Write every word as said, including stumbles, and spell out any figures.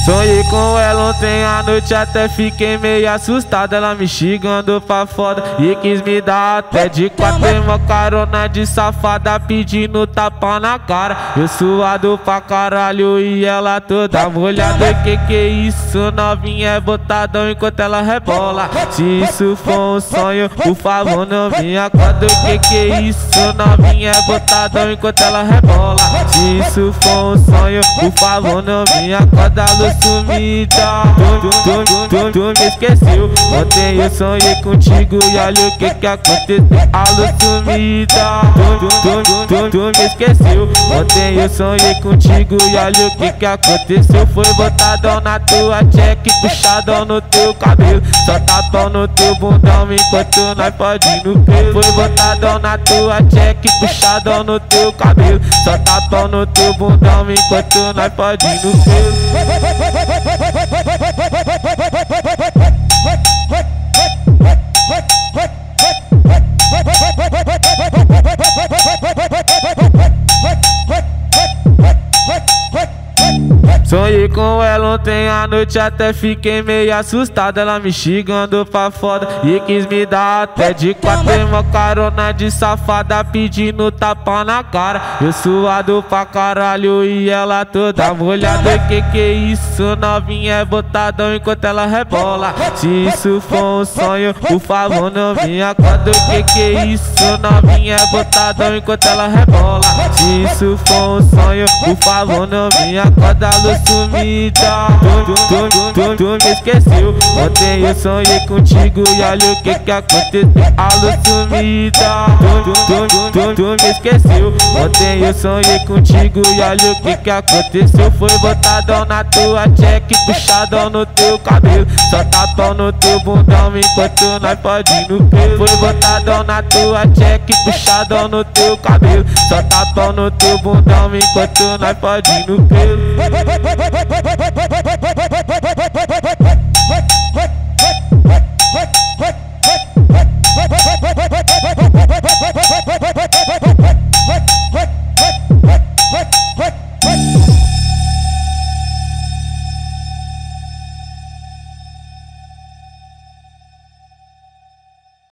Sonhei com ela ontem à noite, até fiquei meio assustado. Ela me xingando pra foda e quis me dar até de quatro. Uma carona de safada pedindo tapa na cara. Eu suado pra caralho e ela toda molhada. Que que é isso, novinha, é botadão enquanto ela rebola. Se isso for um sonho, por favor não me acorda. Que que é isso, novinha, é botadão enquanto ela rebola. Se isso for um sonho, por favor não me acorda. Luz sumida, tu, tu, tu, tu, tu me esqueceu. Ontem eu sonhei contigo e olha o que que aconteceu. A luz sumida, tu, tu, tu, tu, tu me esqueceu. Ontem eu sonhei contigo e olha o que que aconteceu. Foi botadão na tua check, puxadão no teu cabelo. Só tapão no teu bundão enquanto nós pode ir no pelo. Foi botadão na tua check, puxadão no teu cabelo. Só tapão no teu bundão enquanto nós pode ir no pelo. Sonhei com ela ontem à noite, até fiquei meio assustado. Ela me xingando pra foda e quis me dar até de quatro. Uma carona de safada pedindo tapa na cara. Eu suado pra caralho e ela toda molhada. Que que é isso, novinha, é botadão enquanto ela rebola. Se isso for um sonho, por favor não me acorda. Que que é isso, novinha, é botadão enquanto ela rebola. Se isso for um sonho, por favor não me acorda. Luz sumida, tu, tu, tu, tu, tu me esqueceu. Ontem eu sonhei contigo e olha o que que aconteceu. A luz sumida, tu, tu, tu, tu, tu me esqueceu. Ontem eu sonhei contigo e olha o que que aconteceu. Foi botadão na tua check, puxadão no teu cabelo. Só tapão no teu bundão enquanto nós pode ir no pelo. Foi botadão na tua check, puxadão no teu cabelo. Só tapão no teu bundão enquanto nós pode ir no pelo.